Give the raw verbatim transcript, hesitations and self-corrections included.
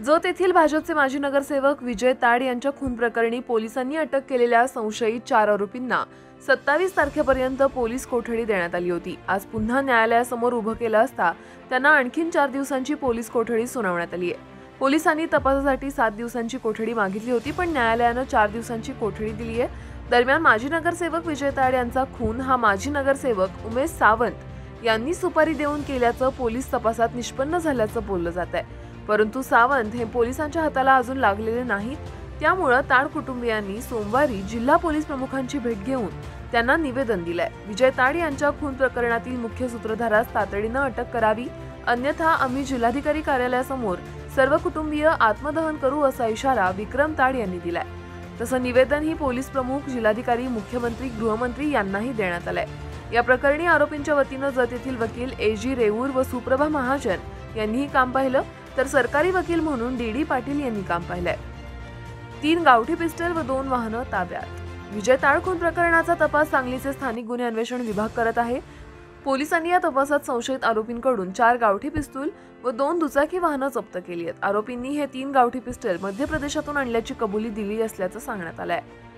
जत येथील भाजपचे माजी नगरसेवक विजय ताड यांच्या खून प्रकरणी पोलिसांनी अटक केलेल्या संशयित चार आरोपींना सत्तावीस तारखेपर्यंत पोलीस कोठडी देण्यात आली होती। आज पुन्हा न्यायालयासमोर उभं केलं असता त्यांना आणखीन चार दिवसांची पोलीस कोठडी सुनावण्यात आली आहे। पोलिसांनी तपासासाठी सात दिवसांची कोठडी मागितली होती, पण न्यायालयानं चार दिवसांची कोठडी दिली आहे। दरम्यान माजी नगरसेवक विजय ताड यांचा खून हा माजी नगरसेवक उमेश सावंत यांनी सुपारी देऊन केल्याचं पोलीस तपासात निष्पन्न झाल्याचं बोललं जात आहे। परंतु सावंत हे पोलिसांच्या हाताला अजून लागलेले नाहीत, त्यामुळे ताड कुटुंबियांनी सोमवारी जिल्हा पोलीस प्रमुखांची भेट घेऊन त्यांना निवेदन दिलंय। विजय ताड यांच्या खून प्रकरणातील मुख्य सूत्रधारास तातडीनं अटक करावी, अन्यथा आम्ही जिल्हाधिकारी कार्यालयासमोर सर्व कुटुंबीय आत्मदहन करू असा इशारा विक्रम ताड यांनी दिलाय। तसं निवेदन ही पोलीस प्रमुख, जिल्हाधिकारी, मुख्यमंत्री, गृहमंत्री यांनाही देण्यात आलंय। या प्रकरणी आरोपींच्या वतीनं जत येथील वकील ए जी रेवूर व सुप्रभा महाजन यांनीही काम पाहिलं, तर सरकारी वकील म्हणून डी डी पाटील यांनी काम पाहिलंय। तीन गावठी पिस्टल व दोन वाहनं ताब्यात। विजय ताड खून प्रकरणाचा तपास सांगलीचे स्थानिक गुन्हे अन्वेषण विभाग करत आहे। पोलिसांनी या तपासात संशयित आरोपींकडून चार गावठी पिस्तूल व दोन दुचाकी वाहनं जप्त केली आहेत। आरोपींनी हे तीन गावठी पिस्टल मध्य प्रदेशातून आणल्याची कबुली दिली असल्याचं सांगण्यात आलंय।